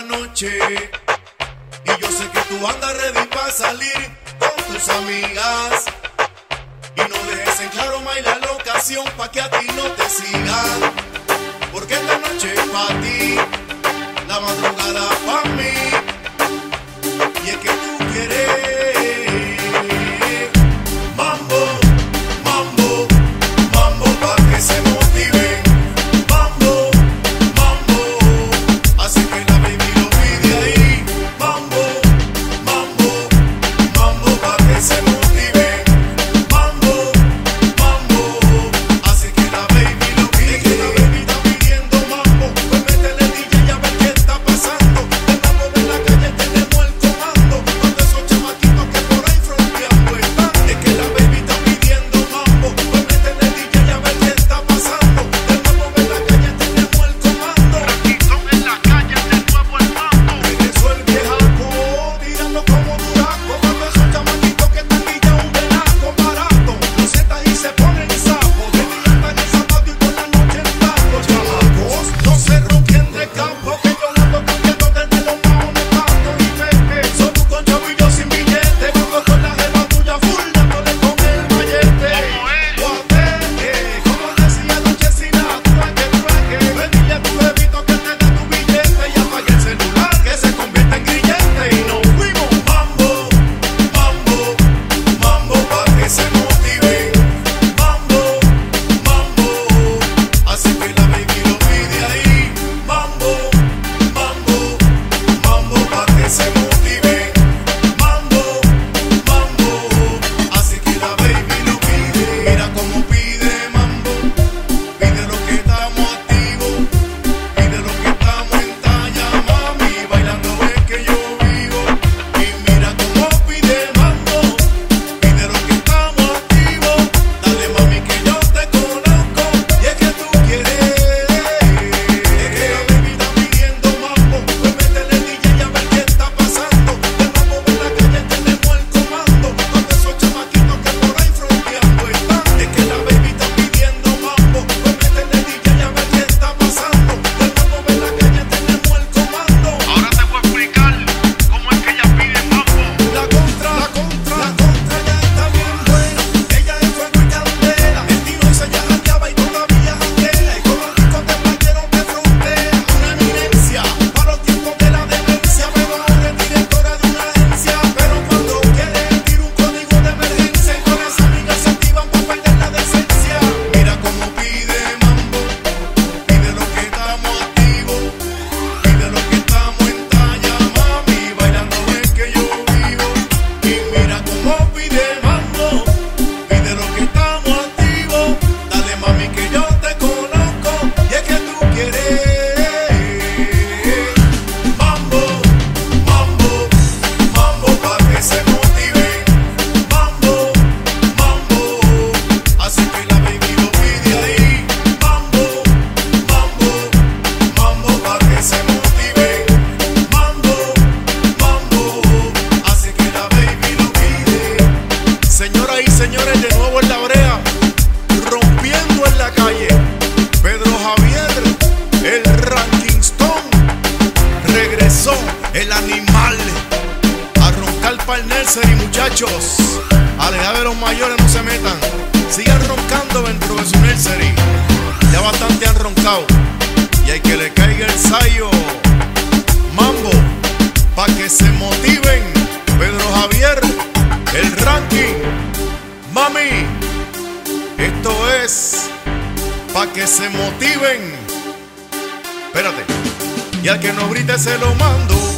noche. Y yo sé que tú andas ready para salir con tus amigas. Y no dejes en claro, May, la locación pa' que a ti no te sigan. Porque esta noche es pa' ti, la madrugada pa' mí. Y es que tú quieres mambo, mambo, mambo pa' que se motive. Mambo, mambo, así que la baby lo pide ahí. Mambo, mambo, mambo pa' que se motive. Mambo, mambo, así que la baby lo pide. Es que la baby está pidiendo mambo, pues métele DJ a ver qué está pasando. De mambo en la calle tenemos el comando, cuando esos chamaquitos que por ahí fronteando están. Es que la baby está pidiendo mambo, pues métele DJ a ver qué está pasando. De mambo en la calle tenemos el comando. Aquí son en la calle de nuevo el mambo. Regresó el viejaco, tirando como duraco. Cuando esos chamaquitos que están guillados un venaco barato, los setas y se ponen sapos. De día están en zapato y por la noche en taco. Chamacos, no se ronquen de campo, que yo ando cogiendo desde los maones pato y vete. Somos con chavillo sin billete, vamos con la jeva tuya full, dándole con el mallete. Guatete, como decía Noche Sinatra, que traje. Vendile a tu bebito que te dé tu billete y apague el celular, que se convierte en grillete. Y nos fuimos. Mambo, mambo, mambo pa' que se motive. Mambo, mambo, así que la baby lo pide ahí. Mambo, mambo, mambo pa' que se motive. Mambo, mambo, así que la baby lo pide. Mira cómo pide mambo, pide lo que estamos activos, pide lo que estamos en talla, mami, bailando es que yo vivo. Y mira cómo pide mambo, pide lo que estamos activos, dale mami que yo te conozco, y es que tú quieres. Es que la baby está pidiendo mambo, pues métele DJ a ver qué está pasando. De mambo en la calle tenemos el comando, cuando esos chamaquitos que por ahí fronteando están. Es que la baby está pidiendo mambo, pues métele DJ a ver qué está pasando. De mambo en la calle tenemos el comando. Ahora te voy a explicar cómo es que ella pide mambo. La contra ya está bien buena. Ella es fuego y candela. El tiro ese ya jangueaba y todavía janguea. Y con los discos de playero de frontera. Una eminencia para los tiempos de la demencia. Pero ahora es directora de una agencia. Pero cuando quiere tira un código de emergencia. Y con las amigas se activan para perder la decencia. Mira cómo pide mambo, pide lo que estamos activos, pide lo que estamos en talla, mami, bailando es que yo vivo. Y mira cómo pide mambo, pide lo que estamos activos, dale mami que yo te conozco, y es que tú quieres. Mambo, mambo, mambo pa' que se motive. Mambo, mambo, así que la baby lo pide ahí. Mambo, mambo, mambo pa' que se motive. Mambo, mambo, así que la baby lo pide. Señoras y señores, de nuevo en la brea, rompiendo en la calle, Pedro Javier, el Ranking Stone, regresó el animal a roncar pa'l nursery, muchachos. A la edad de los mayores no se metan, sigan roncando dentro de su nursery. Ya bastante han roncado y hay que le caiga el sayo. Mambo, pa' que se motiven. Pedro Javier, el Ranking. Mami, esto es pa' que se motiven. Espérate. Y al que no grite se lo mando.